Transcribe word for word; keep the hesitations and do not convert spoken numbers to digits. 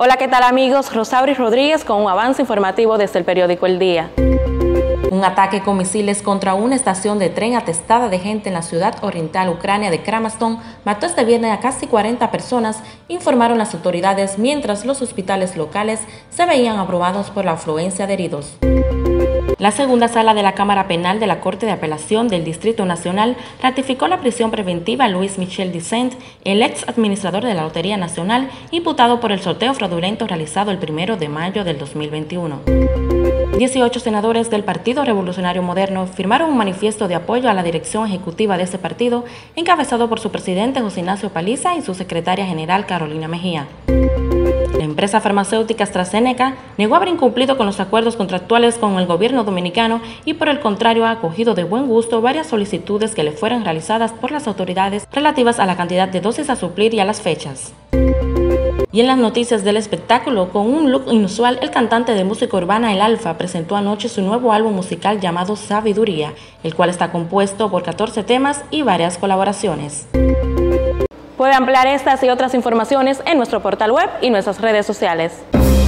Hola, ¿qué tal amigos? Rosabri Rodríguez con un avance informativo desde el periódico El Día. Un ataque con misiles contra una estación de tren atestada de gente en la ciudad oriental ucrania de Kramatorsk mató este viernes a casi cuarenta personas, informaron las autoridades, mientras los hospitales locales se veían abrumados por la afluencia de heridos. La segunda sala de la Cámara Penal de la Corte de Apelación del Distrito Nacional ratificó la prisión preventiva a Louis Michel Dicent, el ex administrador de la Lotería Nacional, imputado por el sorteo fraudulento realizado el primero de mayo del dos mil veintiuno. dieciocho senadores del Partido Revolucionario Moderno firmaron un manifiesto de apoyo a la dirección ejecutiva de ese partido, encabezado por su presidente José Ignacio Paliza y su secretaria general Carolina Mejía. La empresa farmacéutica AstraZeneca negó haber incumplido con los acuerdos contractuales con el gobierno dominicano y por el contrario ha acogido de buen gusto varias solicitudes que le fueron realizadas por las autoridades relativas a la cantidad de dosis a suplir y a las fechas. Y en las noticias del espectáculo, con un look inusual, el cantante de música urbana El Alfa presentó anoche su nuevo álbum musical llamado Sabiduría, el cual está compuesto por catorce temas y varias colaboraciones. Puede ampliar estas y otras informaciones en nuestro portal web y nuestras redes sociales.